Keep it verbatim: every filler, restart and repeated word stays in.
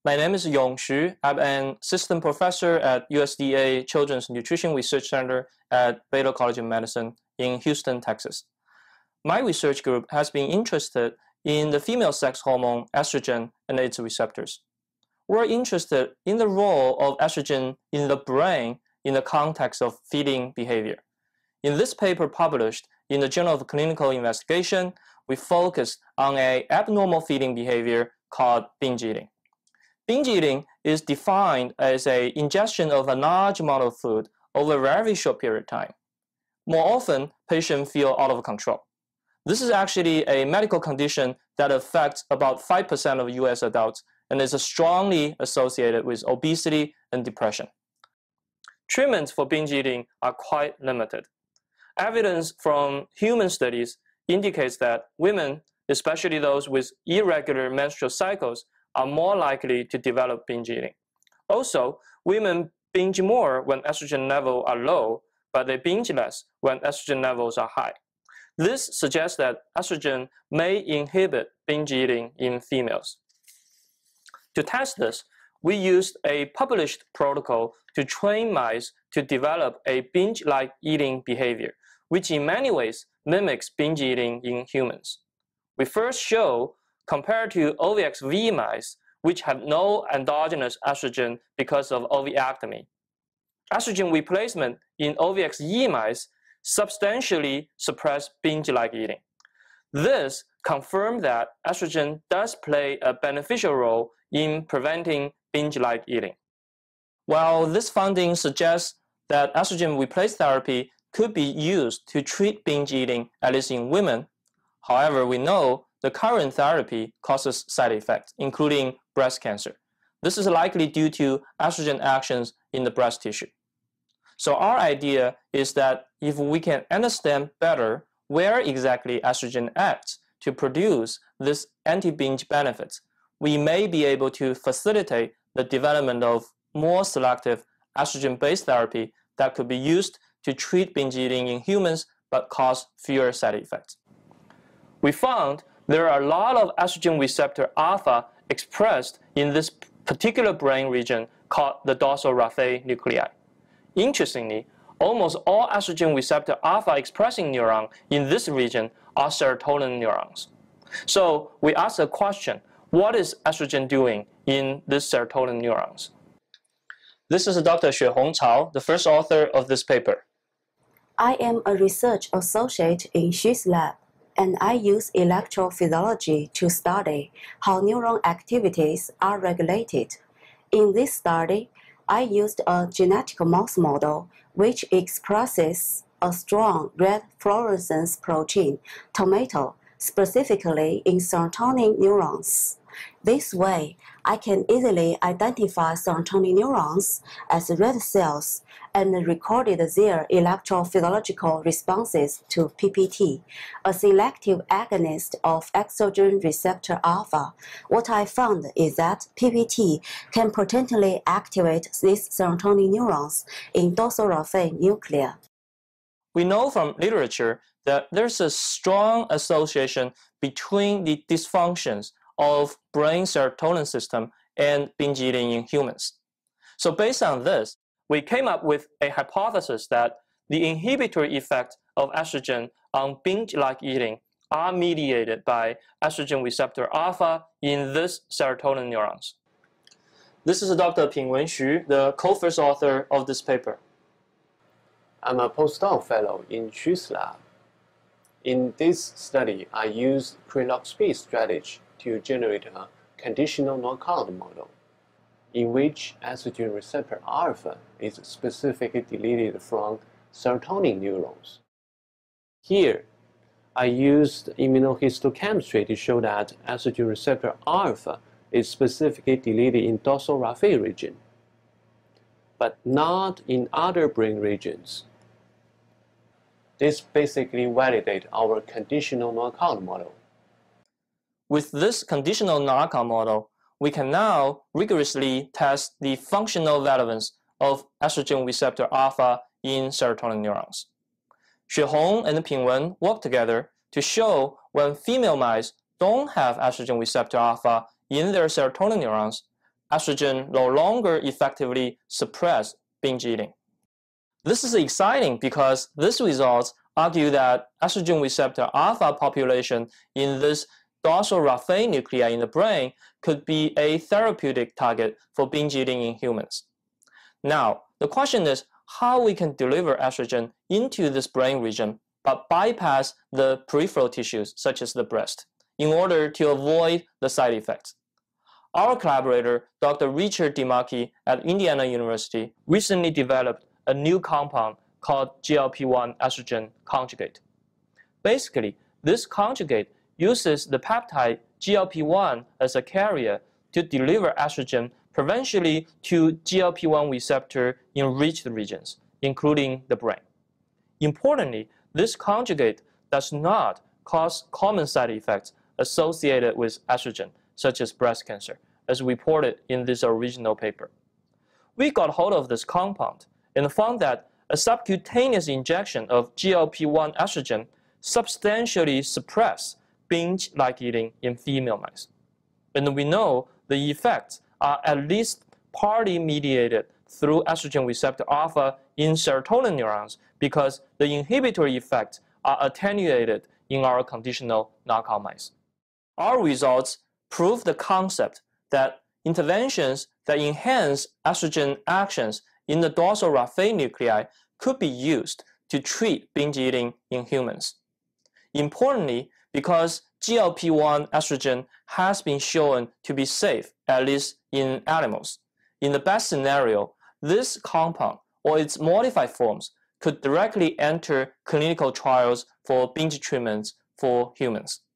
My name is Yong Xu. I'm an assistant professor at U S D A Children's Nutrition Research Center at Baylor College of Medicine in Houston, Texas. My research group has been interested in the female sex hormone estrogen and its receptors. We're interested in the role of estrogen in the brain in the context of feeding behavior. In this paper published in the Journal of Clinical Investigation, we focused on an abnormal feeding behavior called binge eating. Binge eating is defined as an ingestion of a large amount of food over a very short period of time. More often, patients feel out of control. This is actually a medical condition that affects about five percent of U S adults and is strongly associated with obesity and depression. Treatments for binge eating are quite limited. Evidence from human studies indicates that women, especially those with irregular menstrual cycles, are more likely to develop binge eating. Also, women binge more when estrogen levels are low, but they binge less when estrogen levels are high. This suggests that estrogen may inhibit binge eating in females. To test this, we used a published protocol to train mice to develop a binge-like eating behavior, which in many ways mimics binge eating in humans. We first show, compared to O V X V mice, which have no endogenous estrogen because of ovariectomy, estrogen replacement in O V X E mice substantially suppress binge-like eating. This confirmed that estrogen does play a beneficial role in preventing binge-like eating. While this finding suggests that estrogen replace therapy could be used to treat binge eating, at least in women, however, we know the current therapy causes side effects, including breast cancer. This is likely due to estrogen actions in the breast tissue. So our idea is that if we can understand better where exactly estrogen acts to produce this anti-binge benefits, we may be able to facilitate the development of more selective estrogen-based therapy that could be used to treat binge eating in humans but cause fewer side effects. We found there are a lot of estrogen receptor alpha expressed in this particular brain region called the dorsal raphe nuclei. Interestingly, almost all estrogen receptor alpha expressing neurons in this region are serotonin neurons. So we asked a question, what is estrogen doing in these serotonin neurons? This is Doctor Xuehong Cao, the first author of this paper. I am a research associate in Xu's lab, and I use electrophysiology to study how neuron activities are regulated. In this study, I used a genetic mouse model which expresses a strong red fluorescence protein, tomato, specifically in serotonin neurons. This way, I can easily identify serotonin neurons as red cells and recorded their electrophysiological responses to P P T, a selective agonist of estrogen receptor alpha. What I found is that P P T can potentially activate these serotonin neurons in dorsal raphe nuclei. We know from literature that there's a strong association between the dysfunctions of brain serotonin system and binge eating in humans. So based on this, we came up with a hypothesis that the inhibitory effect of estrogen on binge-like eating are mediated by estrogen receptor alpha in these serotonin neurons. This is Doctor Pingwen Xu, the co-first author of this paper. I'm a postdoc fellow in Xu's lab. In this study, I used pre-log-speed strategy to generate a conditional knockout model, in which estrogen receptor alpha is specifically deleted from serotonin neurons. Here, I used immunohistochemistry to show that estrogen receptor alpha is specifically deleted in dorsal raphe region, but not in other brain regions. This basically validates our conditional knockout model. With this conditional knockout model, we can now rigorously test the functional relevance of estrogen receptor alpha in serotonin neurons. Xuehong and Pingwen worked together to show when female mice don't have estrogen receptor alpha in their serotonin neurons, estrogen no longer effectively suppress binge eating. This is exciting because these results argue that estrogen receptor alpha population in this dorsal raphe nuclei in the brain could be a therapeutic target for binge eating in humans. Now, the question is how we can deliver estrogen into this brain region but bypass the peripheral tissues such as the breast in order to avoid the side effects. Our collaborator, Doctor Richard DiMarchi at Indiana University, recently developed a new compound called G L P one estrogen conjugate. Basically, this conjugate uses the peptide G L P one as a carrier to deliver estrogen preferentially to G L P one receptor enriched regions, including the brain. Importantly, this conjugate does not cause common side effects associated with estrogen, such as breast cancer, as reported in this original paper. We got hold of this compound and found that a subcutaneous injection of G L P one estrogen substantially suppresses binge-like eating in female mice. And we know the effects are at least partly mediated through estrogen receptor alpha in serotonin neurons because the inhibitory effects are attenuated in our conditional knockout mice. Our results prove the concept that interventions that enhance estrogen actions in the dorsal raphe nuclei could be used to treat binge eating in humans. Importantly, because G L P one estrogen has been shown to be safe, at least in animals, in the best scenario, this compound or its modified forms could directly enter clinical trials for binge treatments for humans.